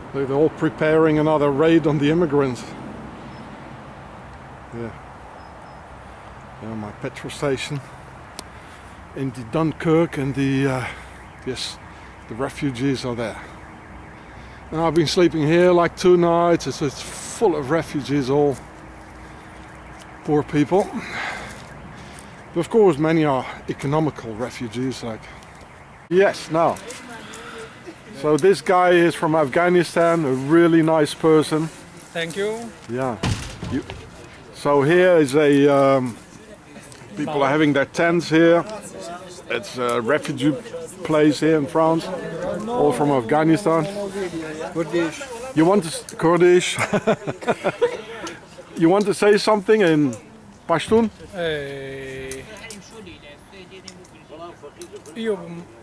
They're all preparing another raid on the immigrants. Yeah. Yeah, my petrol station in the Dunkirk, and the yes, the refugees are there. Now I've been sleeping here like 2 nights. It's full of refugees, all poor people. But of course, many are economical refugees. Like, yes, now. So this guy is from Afghanistan, a really nice person. Thank you. Yeah. So here is a people are having their tents here. It's a refugee place here in France, all from Afghanistan. Kurdish. You want to Kurdish? You want to say something in Pashtun? Io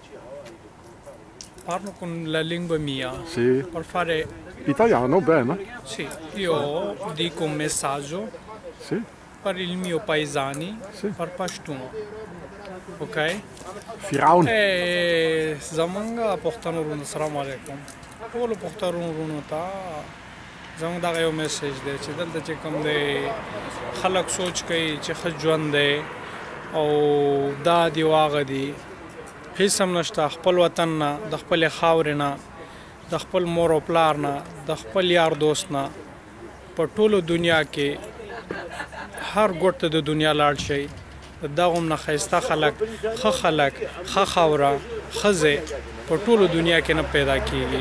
parlo con la lingua mia. Sì. Per fare Italiano, bene. sì, io dico un messaggio Sì. per il mio paesani, Sì. per Pashtun. Ok? Firaun. Zamanga portano run assalamu alaikum. Volo portaro run ta زموږ دغه یو میسج دی چې دلته چې کوم دی خلک سوچ کوي چې ښه ژوند دی او دا دی واغه دی هیڅ هم نشته خپل وطن نه د خپلې خاورې نه د خپل مور او پلار نه د خپل یار دوست نه په ټولو دنیا کې هر ګوټ ته د دنیا لاړ شئ د دغه هم نه ښایسته خلک ښه خلک ښه خاوره ښځې په ټولو دنیا کې نه پیدا کیږي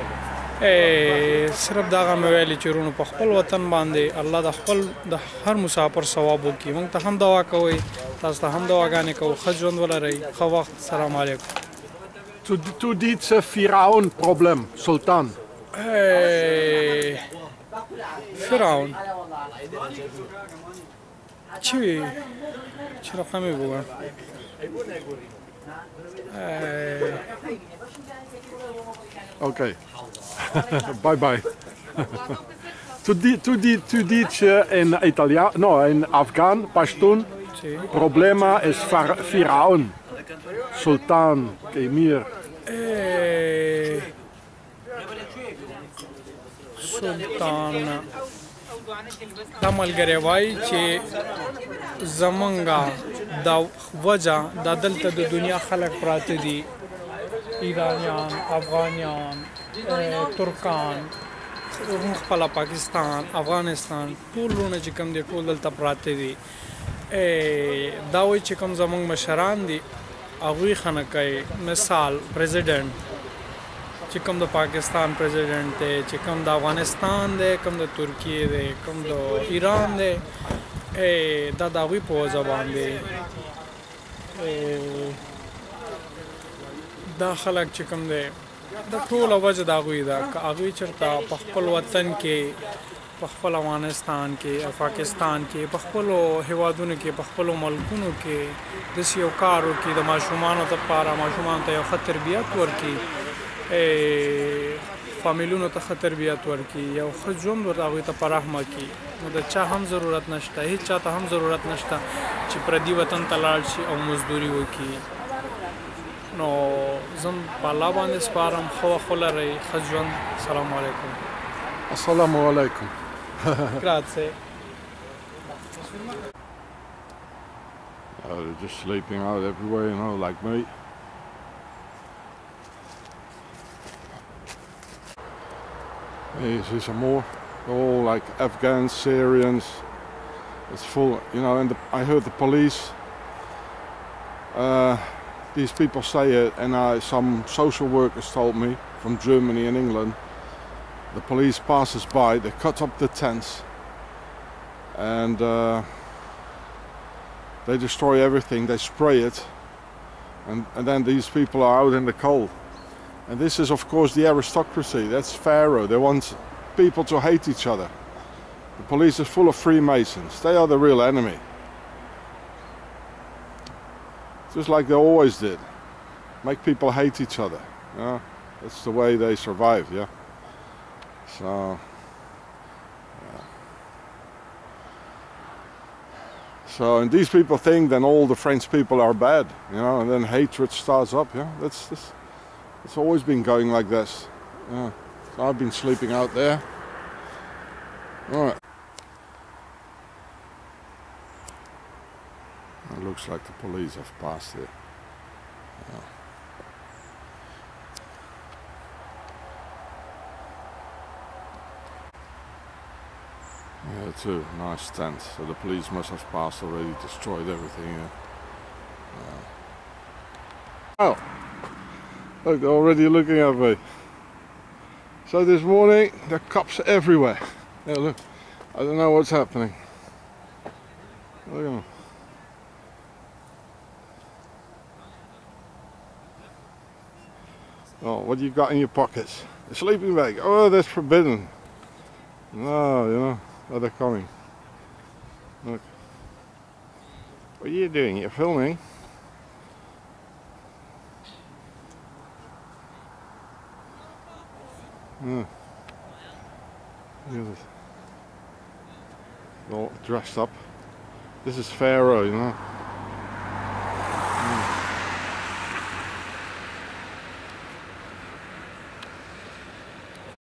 صرف دغه مې ویلي چې وروڼو په خپل وطن باندې الله د خپل د هر مسافر ثواب وکړي موږ ته هم دعا کوئ تاسو ته هم دعاګانې کوو ښه ژوند ولرئ ښه وخت السلام علیکم To dit Firaun probleem, Sultan. فرعون چی رقمی بگم Okay. Bye bye. To dit in Italiaan, no, in Afghan, Pashtun, problema is Firaun, Sultan, Emir. سلطان دا ملګری وایي چې زمونږه دا وجه دا دلته د دنیا خلک پراته دي ایرانیان افغانیان ترکان خپله پاکستان افغانستان ټول لونه چې کوم دي ټول دلته پراته دي دا وایي چې کوم زمونږ مشران دي هغوی ښه نه کوي مثال پریزیډنټ چې کوم د پاکستان پریزیډنټ دی چې کوم د افغانستان دی کوم د ترکیې دی کوم د ایران دی دا د هغوی په وجه باندې دا خلک چې کوم دی دا ټوله وجه د هغوی ده که هغوی چېرته په خپل وطن کې په خپل افغانستان کې او پاکستان کې په خپلو هیوادونو کې په خپلو ملکونو کې داسې یو کار وکړي د ماشومانو دپاره ماشومانو ته یو ښه تربیت ورکړي فامیلونو ته ښه تربیت ورکړي یو ښه ژوند ورته هغوی ته پراخمه کړي نو د چا هم ضرورت نشته هیڅ چا ته هم ضرورت نشته چې پردي وطن ته لاړ شي او مزدوري وکړي نو زه په الله باندې سپارم ښه وخت ولرئ ښه ژوند السلام علیکم Assalamu alaikum. Grazie. They're just sleeping out everywhere, you know, like me. Here's some more. They're all like Afghans, Syrians. It's full, you know, and I heard the police. These people say it, and some social workers told me from Germany and England. The police passes by, they cut up the tents, and they destroy everything, they spray it, and then these people are out in the cold. And this is of course the aristocracy, that's Pharaoh, they want people to hate each other. The police is full of Freemasons, they are the real enemy. Just like they always did, make people hate each other, yeah? That's the way they survived, yeah? So, yeah. So, and these people think then all the French people are bad, you know, and then hatred starts up, yeah. It's always been going like this, yeah. So I've been sleeping out there. Alright. It looks like the police have passed here. Yeah. Yeah, too. Nice tent. So the police must have passed already, destroyed everything here. Oh! Look, they're already looking at me. So this morning, there are cops everywhere. Yeah, look. I don't know what's happening. Look at them. Oh, what do you got in your pockets? A sleeping bag. Oh, that's forbidden. No, you know. Oh, they're coming. Look. What are you doing? You're filming? Yeah. Look at this. All dressed up. This is Pharaoh, you know.